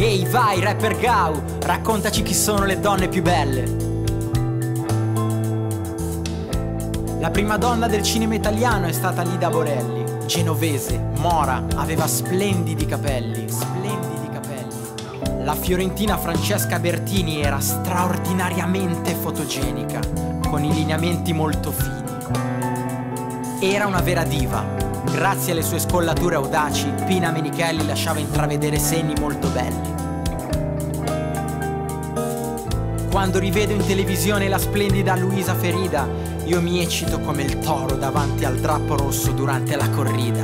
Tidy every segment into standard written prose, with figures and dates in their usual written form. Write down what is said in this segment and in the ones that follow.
Ehi vai rapper Gau, raccontaci chi sono le donne più belle. La prima donna del cinema italiano è stata Lida Borelli, genovese, mora, aveva splendidi capelli. La fiorentina Francesca Bertini era straordinariamente fotogenica, con i lineamenti molto fini. Era una vera diva. Grazie alle sue scollature audaci, Pina Menichelli lasciava intravedere segni molto belli. Quando rivedo in televisione la splendida Luisa Ferida, io mi eccito come il toro davanti al drappo rosso durante la corrida.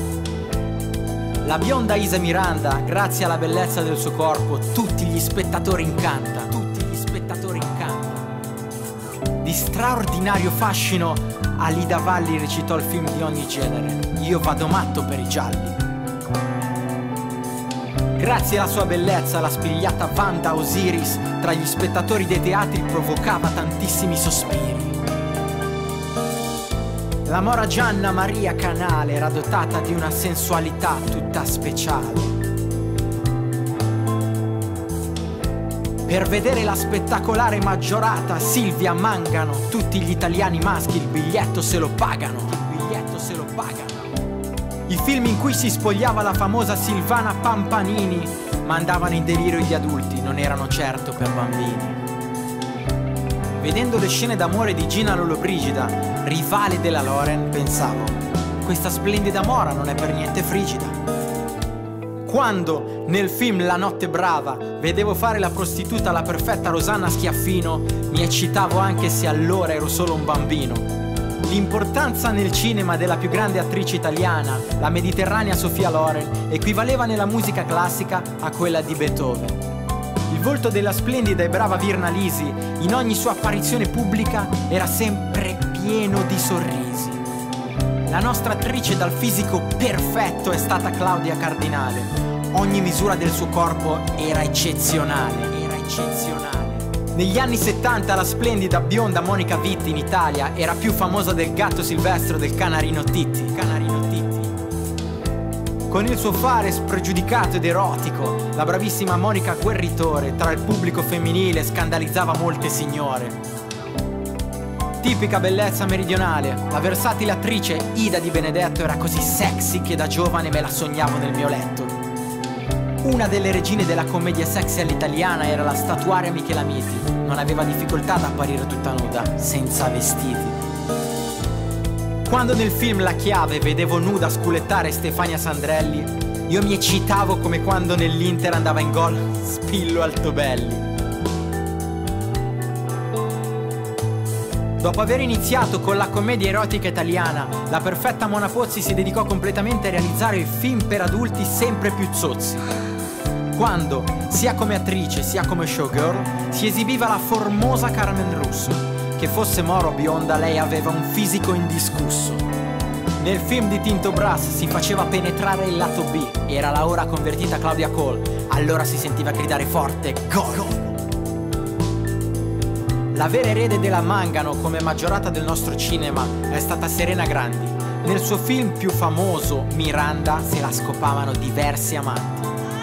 La bionda Isa Miranda, grazie alla bellezza del suo corpo, tutti gli spettatori incanta. Di straordinario fascino, Alida Valli recitò il film di ogni genere. Io vado matto per i gialli. Grazie alla sua bellezza, la spigliata Wanda Osiris tra gli spettatori dei teatri provocava tantissimi sospiri. La mora Gianna Maria Canale era dotata di una sensualità tutta speciale. Per vedere la spettacolare maggiorata Silvia Mangano, tutti gli italiani maschi il biglietto se lo pagano. I film in cui si spogliava la famosa Silvana Pampanini mandavano in delirio gli adulti, non erano certo per bambini. Vedendo le scene d'amore di Gina Lollobrigida, rivale della Loren, pensavo: questa splendida mora non è per niente frigida. Quando nel film La notte brava vedevo fare la prostituta alla perfetta Rosanna Schiaffino, mi eccitavo anche se allora ero solo un bambino. L'importanza nel cinema della più grande attrice italiana, la mediterranea Sofia Loren, equivaleva nella musica classica a quella di Beethoven. Il volto della splendida e brava Virna Lisi, in ogni sua apparizione pubblica, era sempre pieno di sorrisi. La nostra attrice dal fisico perfetto è stata Claudia Cardinale. Ogni misura del suo corpo era eccezionale. Negli anni 70 la splendida bionda Monica Vitti in Italia era più famosa del gatto silvestro del canarino Titti. Con il suo fare spregiudicato ed erotico, la bravissima Monica Guerritore tra il pubblico femminile scandalizzava molte signore. Tipica bellezza meridionale, la versatile attrice Ida Di Benedetto era così sexy che da giovane me la sognavo nel mio letto. Una delle regine della commedia sexy all'italiana era la statuaria Michelamiti. Non aveva difficoltà ad apparire tutta nuda, senza vestiti. Quando nel film La chiave vedevo nuda sculettare Stefania Sandrelli, io mi eccitavo come quando nell'Inter andava in gol Spillo Altobelli. Dopo aver iniziato con la commedia erotica italiana, la perfetta Mona Pozzi si dedicò completamente a realizzare film per adulti sempre più zozzi. Quando, sia come attrice sia come showgirl, si esibiva la formosa Carmen Russo. Che fosse moro o bionda, lei aveva un fisico indiscusso. Nel film di Tinto Brass si faceva penetrare il lato B, era la ora convertita Claudia Cole, allora si sentiva gridare forte gol! La vera erede della Mangano come maggiorata del nostro cinema è stata Serena Grandi. Nel suo film più famoso, Miranda, se la scopavano diversi amanti.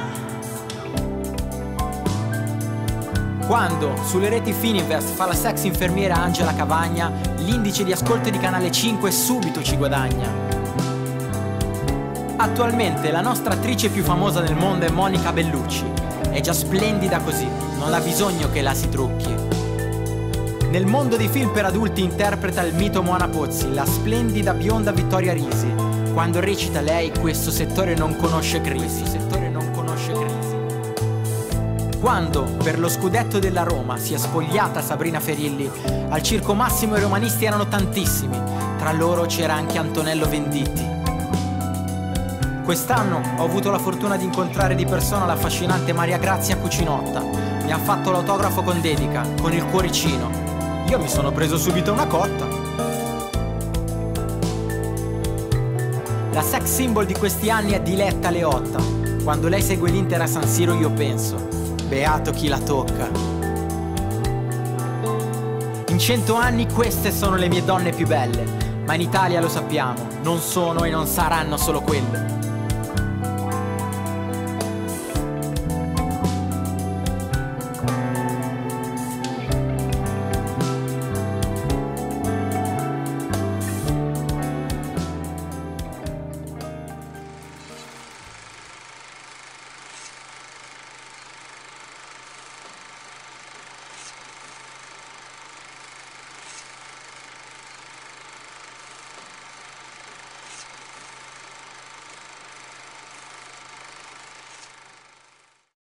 Quando sulle reti Fininvest fa la sex infermiera Angela Cavagna, l'indice di ascolto di Canale 5 subito ci guadagna. Attualmente la nostra attrice più famosa nel mondo è Monica Bellucci. È già splendida così, non ha bisogno che la si trucchi. Nel mondo dei film per adulti interpreta il mito Mona Pozzi, la splendida bionda Vittoria Risi. Quando recita lei, questo settore non conosce crisi. Quando, per lo scudetto della Roma, si è spogliata Sabrina Ferilli, al Circo Massimo i romanisti erano tantissimi, tra loro c'era anche Antonello Venditti. Quest'anno ho avuto la fortuna di incontrare di persona l'affascinante Maria Grazia Cucinotta. Mi ha fatto l'autografo con dedica, con il cuoricino. Io mi sono preso subito una cotta. La sex symbol di questi anni è Diletta Leotta. Quando lei segue l'Inter a San Siro io penso: beato chi la tocca. In 100 anni queste sono le mie donne più belle, ma in Italia lo sappiamo, non sono e non saranno solo quelle.